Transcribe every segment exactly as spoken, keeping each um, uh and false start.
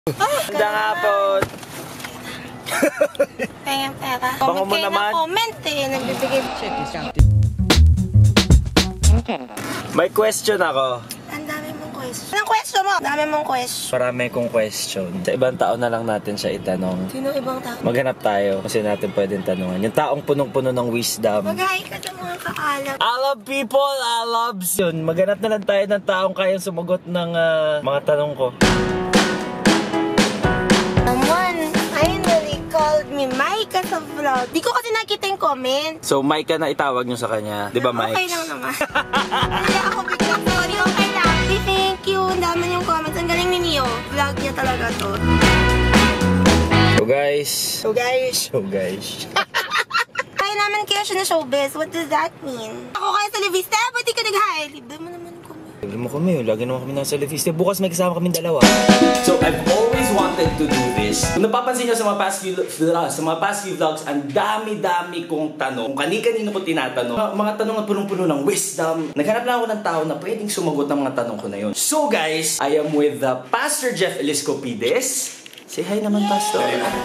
Ganda nga po. Pengen pera. Bango mo Comment kayo naman. ng comment eh. Nagbibigay. Check this out. May question ako. Ang dami mong question. Anong question mo? Ang dami mong question. Marami kong question. Sa ibang tao na lang natin siya itanong. Sino ibang tao? Maghanap tayo kasi natin pwedeng tanungan. Yung taong punong-puno ng wisdom. Mag-hi ka sa mga kaalam. I love people, I love yun. Maghanap na lang tayo ng taong kayang sumagot ng uh, mga tanong ko. Someone finally called me Micah sa vlog. Di ko kasi nakita yung comment. So, Micah na itawag nyo sa kanya. Di ba, Mike? Okay lang naman. Hindi ako biglang sorry. Okay lang. Thank you. Ang dami yung comments. Ang galing ni Neo. Vlog niya talaga to. So, guys. So guys. So, guys. Kaya naman kayo siya na showbiz. What does that mean? Ako kaya sa Levista. Ba't di ka nag-hi? Libre mo naman kami. Libre mo kami. Lagi naman kami nasa Levista. Bukas may kasama kami dalawa. So, I've always wanted to do this. Kung napapansin nyo sa mga past few, sa mga past few vlogs, ang dami-dami kong tanong. Kung kani-kanino ko tinatanong. Mga, mga tanong na punong-puno ng wisdom. Naghanap lang ako ng tao na pwedeng sumagot ng mga tanong ko na yun. So guys, I am with the Pastor Jeff ELISCUPIDEZ. Say hi naman, Pastor.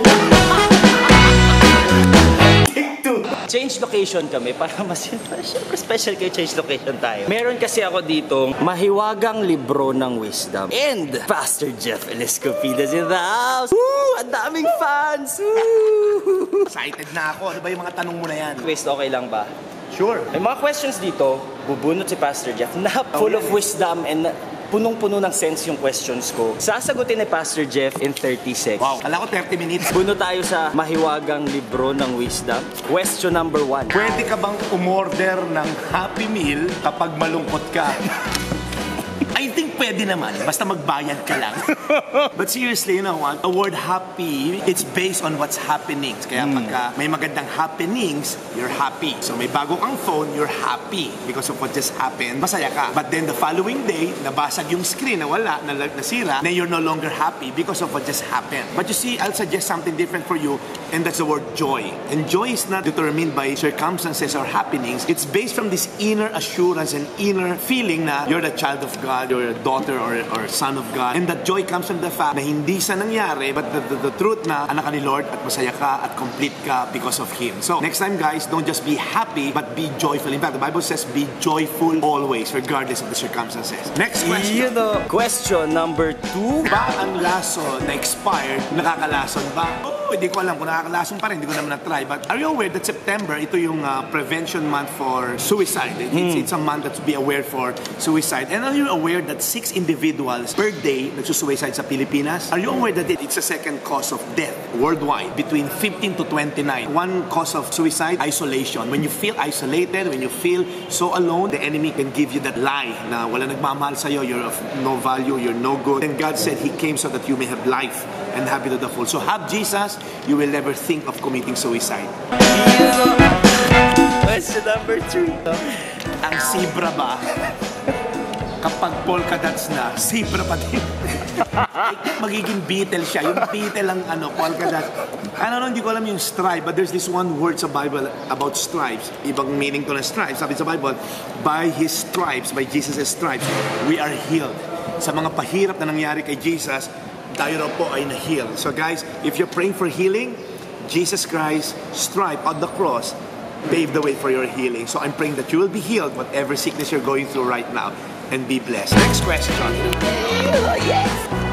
Take two. Change location kami para mas syempre special kayo, change location tayo. Meron kasi ako ditong mahiwagang libro ng wisdom. And Pastor Jeff ELISCUPIDEZ in the house. Woo! Ang daming fans! Woo! Excited na ako. Ano ba yung mga tanong mo na yan? Quiz, okay lang ba? Sure. May mga questions dito, bubunot si Pastor Jeff na full of wisdom and punong-puno ng sense yung questions ko. Sasagutin ni Pastor Jeff in thirty seconds. Wow, kala ko thirty minutes. Bunot tayo sa mahiwagang libro ng wisdom. Question number one. Pwede ka bang umorder ng Happy Meal kapag malungkot ka? I think pwede naman, basta magbayad ka lang. But seriously, you know what? The word happy, it's based on what's happening. Kaya mm. pagka may magandang happenings, you're happy. So may bago kang phone, you're happy because of what just happened. Masaya ka. But then the following day, nabasag yung screen, nawala, nasira, then you're no longer happy because of what just happened. But you see, I'll suggest something different for you, and that's the word joy. And joy is not determined by circumstances or happenings. It's based from this inner assurance and inner feeling na you're the child of God, you're a daughter or, or son of God. And that joy comes from the fact na hindi sa nangyari, but the, the, the truth na anak ka ni Lord at masaya ka at complete ka because of Him. So, next time guys, don't just be happy, but be joyful. In fact, the Bible says, be joyful always, regardless of the circumstances. Next question. You know, question number two. Ba ang lason na expired, nakakalason ba? Oh, hindi ko alam kung nakakalason pa rin, hindi ko naman na-try. But are you aware that September, ito yung uh, prevention month for suicide? It's, mm. it's a month to be aware for suicide. And are you aware that six individuals per day nagsusuicide sa Pilipinas? Are you aware that it's the second cause of death worldwide between fifteen to twenty-nine? One cause of suicide, isolation. When you feel isolated, when you feel so alone, the enemy can give you that lie na wala nagmamahal sa'yo, you're of no value, you're no good. And God said He came so that you may have life and have it to the full. So have Jesus, you will never think of committing suicide. Question number three. Ang zebra ba? Kapag polka dots na, zebra pa din. Magiging beetle siya. Yung beetle ang ano, polka dots. Ano no, hindi ko alam yung stripe, but there's this one word sa Bible about stripes. Ibang meaning to na stripes. Sabi sa Bible, by His stripes, by Jesus' stripes, we are healed. Sa mga pahirap na nangyari kay Jesus, tayo raw po ay na-heal. So guys, if you're praying for healing, Jesus Christ stripe on the cross paved the way for your healing. So I'm praying that you will be healed whatever sickness you're going through right now, and be blessed. Next question. Yes.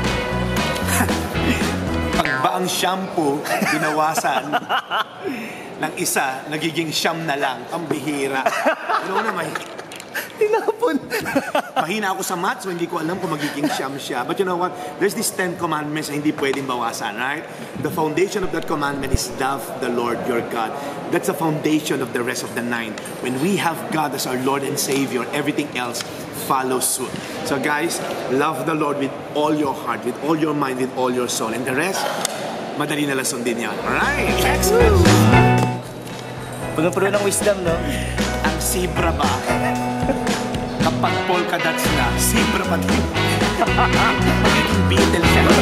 Pag ba ang shampoo binawasan ng isa, nagiging siyam na lang, ang bihira. Ano na may tinapon. Mahina ako sa maths, so hindi ko alam kung magiging siyam siya. But you know what? There's these ten commandments na hindi pwedeng bawasan, right? The foundation of that commandment is love the Lord your God. That's the foundation of the rest of the nine. When we have God as our Lord and Savior, everything else follows suit. So guys, love the Lord with all your heart, with all your mind, with all your soul. And the rest, madali na lang sundin yan. Alright, next question. Puno-puno ng wisdom, no? Ang zebra ba? Kapag polka dots na, zebra pa din. Magiging beetle siya.